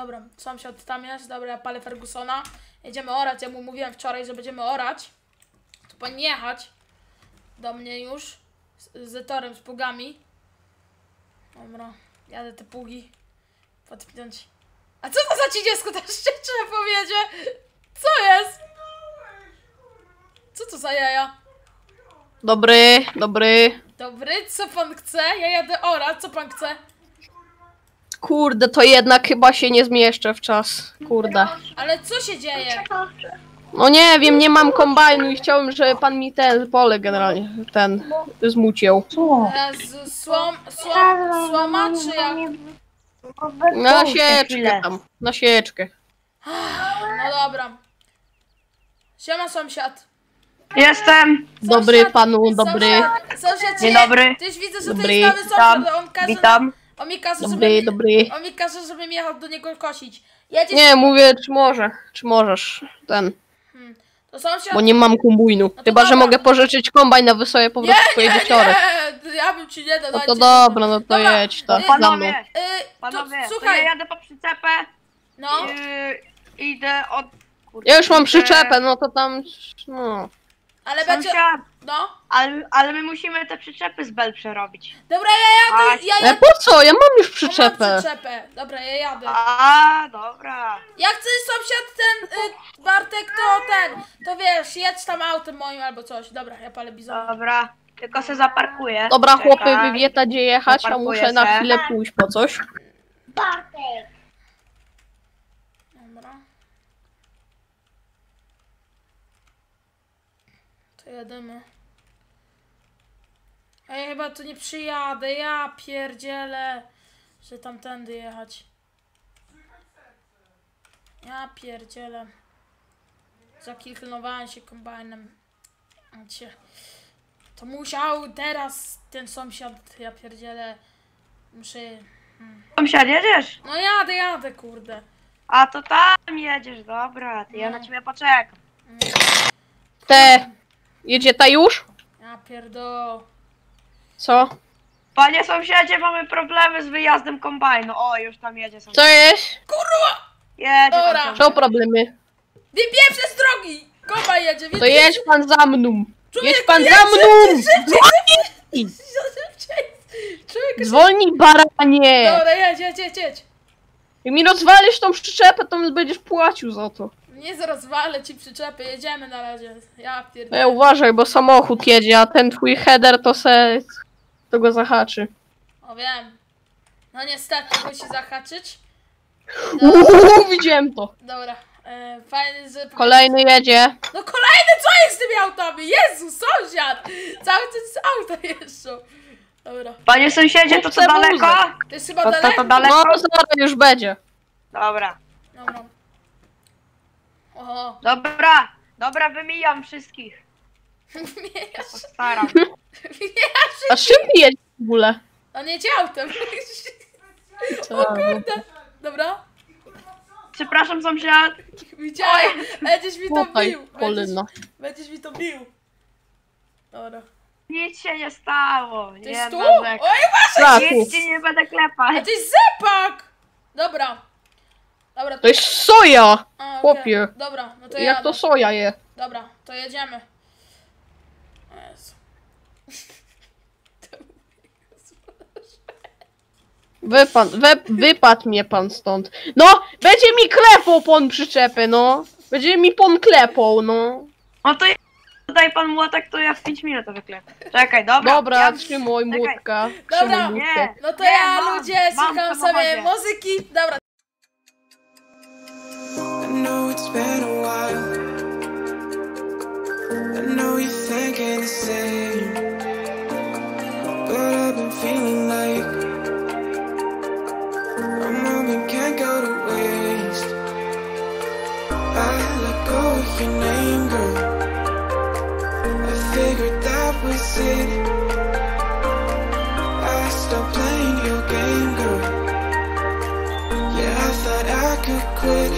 dobra, sąsiad tam jest, dobra, ja palę Fergusona. Jedziemy orać, ja mu mówiłem wczoraj, że będziemy orać. Tu powinien jechać do mnie już z torem, z pługami. Dobra, jadę te pługi podpiąć. A co to za 30 też trzeba powiedzieć? Co jest? Co to za jaja? Dobry, dobry. Dobry, co pan chce? Ja jadę orać, co pan chce? Kurde, to jednak chyba się nie zmieszczę w czas. Kurde. Ale co się dzieje? No nie wiem, nie mam kombajnu i chciałem, żeby pan mi ten pole generalnie zmucił. Słoma czy jak? Na sieczkę tam, na sieczkę. No dobra. Siema sąsiad. Jestem. Dobry panu, dobry. Sąsiad, Dzień dobry. Tyś widzę, że to Dobry. jest nowy sąsiad, on każe, Witam. on mi każe, Dobry, dobry. on mi każe, żebym jechał do niego kosić. Jedziesz? Nie, mówię, czy możesz, To sąsiad... bo nie mam kombajnu. to Chyba, że dobra. mogę pożyczyć kombajn na wysokie powrotu twojej wieciory. Nie, ja bym ci nie dał. No to dobra, no to Dobra. jedź, to za mną. Panowie, To, to słuchaj, ja jadę po przyczepę. no, Idę od... Kurde, Ja już mam idę- przyczepę, no to tam, no. ale będzie... Sąsiad, No, ale my musimy te przyczepy z Bel przerobić. dobra, ja jadę, Po co? Ja mam już Mam przyczepę. przyczepę. Dobra, ja jadę. A, dobra. Jak chcesz sąsiad Bartek, to wiesz, jedź tam autem moim albo coś. Dobra, ja palę bizona. Dobra. Tylko se zaparkuję. Dobra, Czekaj. chłopy, wy wiecie gdzie jechać, a Zaparkuję muszę na se. chwilę pójść po coś. Dobra. To jedziemy. A ja chyba tu nie przyjadę, ja pierdzielę, że tamtędy jechać. Ja pierdzielę. Zakilknowałem się kombajnem. To musiał teraz ten sąsiad, ja pierdzielę. Muszę... Sąsiad, jedziesz? No jadę, kurde. A to tam jedziesz, dobra. To ja na ciebie poczekam. Jedzie ta już? Ja pierdolę. Co? Panie sąsiedzie, mamy problemy z wyjazdem kombajnu. O, już tam jedzie sąsiad. Co jest? Jedzie tam Dobra. sąsiad. Co problemy? Wypie przez drogi! Koba jedzie, To jedź pan za mną. Człowieku, Jedź pan jedź za mną! Człowiek, Zwolnij, baranie! dobra, jedź. Jak mi rozwalisz tą przyczepę, to mi będziesz płacił za to. Nie rozwalę ci przyczepy, jedziemy na razie. Ja No pierdolę. ja uważaj, bo samochód jedzie, a ten twój header to go zahaczy. O wiem. No niestety, musi zahaczyć. Widziałem to. Dobra, fajnie, że... Kolejny jedzie. No kolejny, co jest z tymi autami? Jezu, sąsiad! Cały czas auta jeżdżą. Dobra, Panie sąsiedzie, to Kupce daleko? wózek. to jest chyba To daleko. daleko? No zaraz już będzie. Dobra. Dobra. Oho. Dobra, wymijam wszystkich. Wymieniasz, Postaram. wymieniasz. A czym jedzie w ogóle? On jedzie autem. Co? O kurde. Dobra. Przepraszam sąsiad. Widziałem. Będziesz mi to Tutaj, bił. Polina. Będziesz mi to bił. Dobra. Nic się nie stało. To Nie jest tu? narzekaj. Oj, Nic ci nie będę a klepać. to jest zepak! Dobra. Dobra. To jest soja! A, okej. chłopie. Dobra, no to Jak jadę. to soja je? Dobra, to jedziemy. O Jezu. Wypadł mnie pan stąd. No! Będzie mi klepał pan przyczepy, no! Będzie mi pan klepał, no! No to daj pan młotek, to ja w 5 minut to wyklepę. Czekaj, dobra. Dobra, ja... trzymaj młotka. Dobra, Trzymaj młotkę. Nie. No to Nie, ja, mam, ludzie, mam słucham w sobie samochodzie. muzyki. Dobra. I know it's been a while. I know you're thinking the same, but I've been feeling like our moment can't go to waste. I let go of your name, girl. I figured that was it. I stopped playing your game, girl. Yeah, I thought I could quit.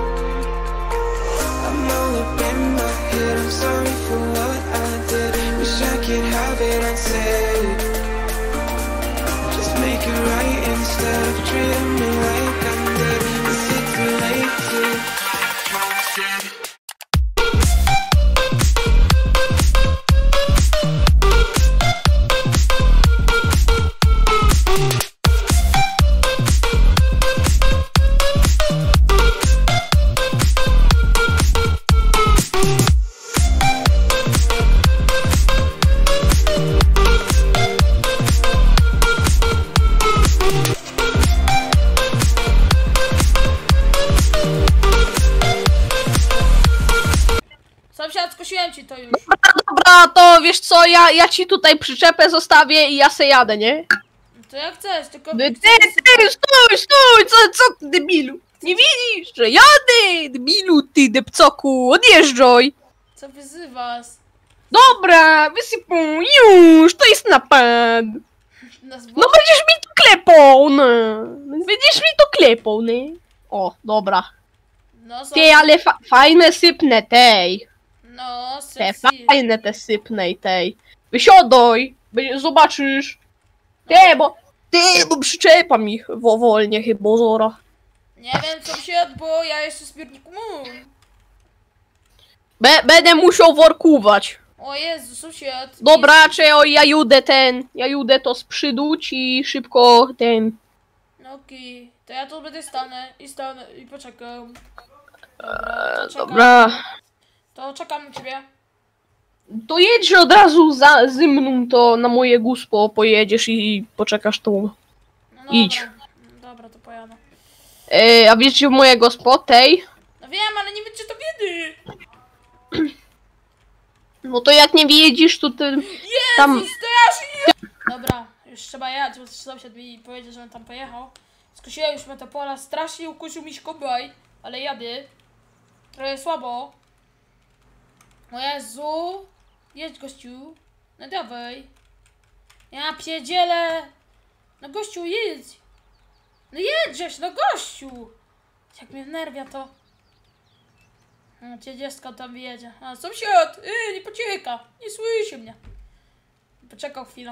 I'm all up in my head, I'm sorry for what I did. Wish I could have it unsaid. Just make it right instead of treating me like I'm dead. ci to już. Dobra, to wiesz co, ja ci tutaj przyczepę zostawię i ja se jadę, nie? To jak chcesz, tylko... Ty, stój, co ty, debilu? Nie widzisz, że jadę, debilu, ty, depcoku, odjeżdżaj. Co wyzywasz? Dobra, wysypą, już, to jest napad. Na zbocze? No będziesz mi to klepał, no. Będziesz mi to klepał, nie? O, dobra. No, są... Ty, ale fajne sypnę tej. No, Te sexy. fajne te sypnej tej. Wysiadaj, zobaczysz. Bo przyczepa mi wolnie chyba zora. Nie wiem, co się odbyło, ja jeszcze zbiorniku mam. Będę musiał workować. O Jezu, sąsiad. Dobra, czy ja judę to sprzyduć i szybko ten. No okej, to ja tu będę stanę i poczekam. Dobra, to czekam. Dobra. To czekam na ciebie. To jedź od razu ze mną, to na moje guspo pojedziesz i poczekasz tu. No Idź. Dobra, to pojadę. A wiesz gdzie moje gospo tej? No wiem, ale nie wiem, czy to wiedzy. No to jak nie wiedzisz, to ty tam... Jezus, strasznie! Dobra, już trzeba jechać, bo sąsiad mi powiedział, żebym tam pojechał. Skusiłem już me to pola, strasznie ukusił mi się kombaj, ale jadę. Trochę słabo. O Jezu! Jedź, gościu. No dawaj. Ja pierdzielę. No gościu, jedź. No jedźesz, no gościu. Jak mnie wnerwia to. No, 30 tam wyjedzie. A sąsiad! Nie pocieka. Nie słyszy mnie. Poczekał chwilę.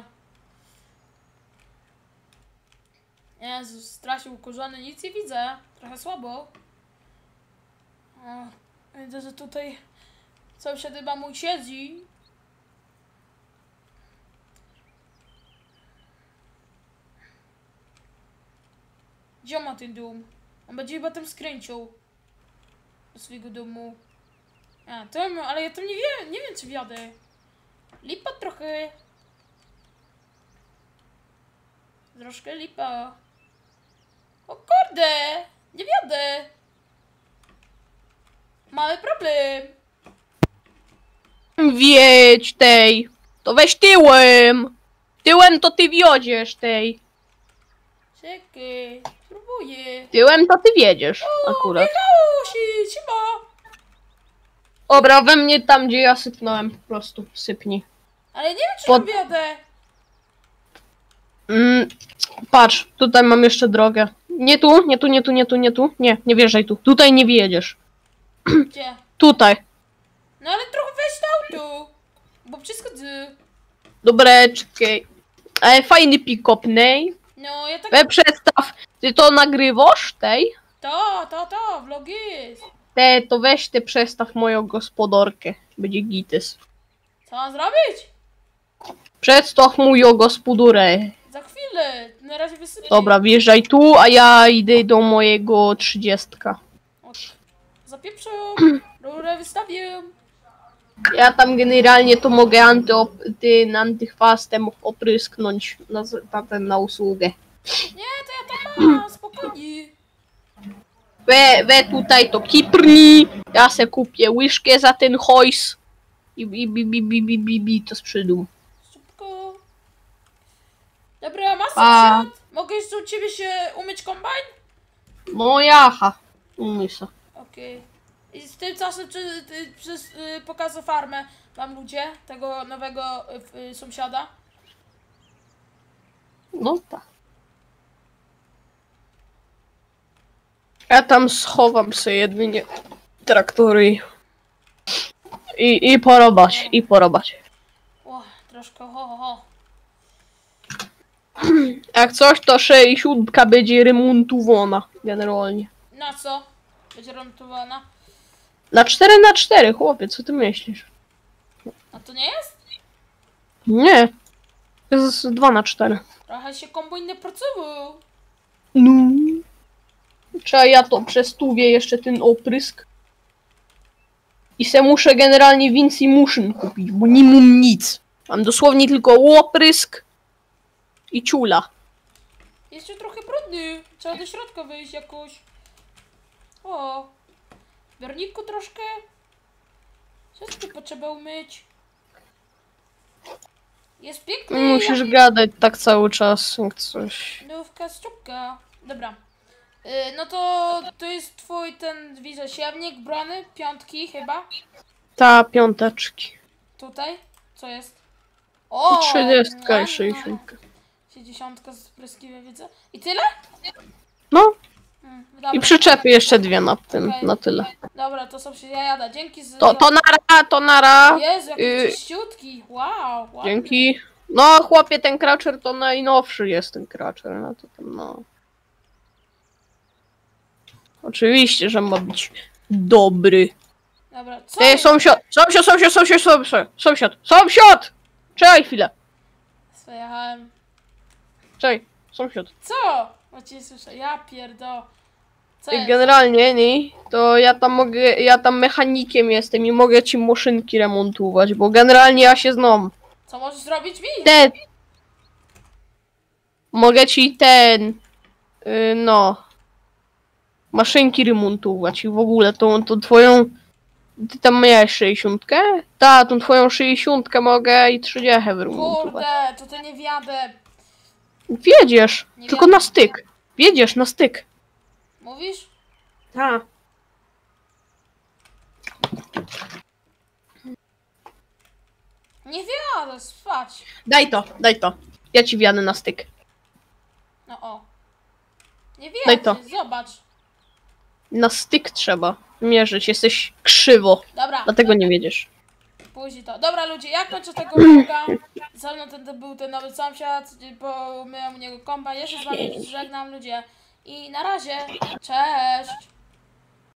Jezu, strasznie ukurzony, nic nie widzę. Trochę słabo. O, widzę, że tutaj sąsiad chyba mój siedzi. Gdzie ma ten dom? On będzie chyba tam skręcił do swojego domu. A, tam, ale ja tam nie wiem czy wjadę. Lipa trochę. Troszkę lipa. O kurde! Nie wjadę! Mamy problem! Wiedź tej. To weź tyłem. Tyłem to ty wiodziesz tej. Czekaj, spróbuję. Tyłem to ty wiedziesz akurat. Wjechało się, siema! Dobra, we mnie tam gdzie ja sypnąłem po prostu. Sypnij. Ale nie wiem czy Pod- tam wjadę. Patrz, tutaj mam jeszcze drogę. Nie tu, nie tu, nie tu, nie tu, nie tu. Nie wjeżdżaj tu. Tutaj nie wjedziesz. Gdzie? Tutaj. No ale trochę weź na auto. Bo przeskodzę. Dobra, czekaj. Fajny pick-up, nej. No ja tak... We przestaw. Ty to nagrywasz tej? To, vlog jest. To weź ty przestaw moją gospodarkę. Będzie gites. Co mam zrobić? Przedstaw moją gospodurę. Za chwilę. Na razie wysypię. Dobra, wjeżdżaj tu, a ja idę do mojego 30. Zapieprzę. Rurę wystawię. Ja tam generalnie to mogę antychwastem oprysknąć na usługę. Nie, to ja tam mam. Spokojnie. We tutaj to kiprni. Ja se kupię łyżkę za ten hojs. I to sprzedam. Szybko. Dobra, masz A. sąsiad? Mogę jeszcze u ciebie się umyć kombajn? No jaha. Umysł. Okej. I w tym czasie przez pokazu farmę mam ludzie tego nowego sąsiada. No tak. Ja tam schowam sobie jedynie traktory i porobać. O, troszkę ho. Jak coś to 60 będzie remontowana generalnie. Na co? Będzie remontowana? Na 4x4, chłopie, co ty myślisz? A to nie jest? Nie. To jest 2x4. Trochę się kombajn nie pracował. No. Trzeba ja to przestuwię jeszcze ten oprysk. I se muszę generalnie więcej muszyn kupić, bo nie mam nic. Mam dosłownie tylko oprysk i ciula. Jeszcze trochę brudny. Trzeba do środka wyjść jakoś. O. W zbiorniku troszkę. Wszystko potrzeba umyć. Jest piękny. Musisz gadać tak cały czas, jak coś. Nówka szczupka. Dobra. No to jest twój ten, widzę, siewnik, brony, 5 chyba. Ta, piąteczki. Tutaj. Co jest? O! 30 no, i 60. 60 z pryskiwem widzę. I tyle? No, Dobra. i przyczepy jeszcze 2 na tym, Okej. na tyle. Dobra, to są jada. Dzięki za... To nara. Jezu, jaki y- czyściutki. Wow, ładny. Dzięki. No, chłopie, ten Crusher to najnowszy jest ten Crusher, no to tam, no. Oczywiście, że ma być dobry. Dobra, co? Ty, sąsiad! Czekaj chwilę, Przejechałem. czekaj, sąsiad. Co? O cię słyszę, ja pierdo. Co jest? Generalnie, nie, to ja tam mechanikiem jestem i mogę ci maszynki remontować, bo generalnie ja się znam. Co możesz zrobić mi? Mogę ci maszynki remontować i w ogóle tą twoją, ty tam miałeś 60? Ta, tą twoją 60 mogę i 30 wyremontować. Kurde, to ty nie wjadę. Wiedziesz, Nie tylko wiem. na styk. Wiedziesz, na styk. Mówisz? Tak. Nie wjadę, spać. Daj to. Ja ci wjadę na styk. No o. Nie Daj to. wjadę, zobacz. Na styk trzeba mierzyć, jesteś krzywo. Dobra. Dlatego nie wiedziesz. Później to. Dobra ludzie, ja kończę tego vloga. Ze mną ten był ten nowy sąsiad, bo miałem u niego kompa. Ja się z wami żegnam ludzie. I na razie. Cześć.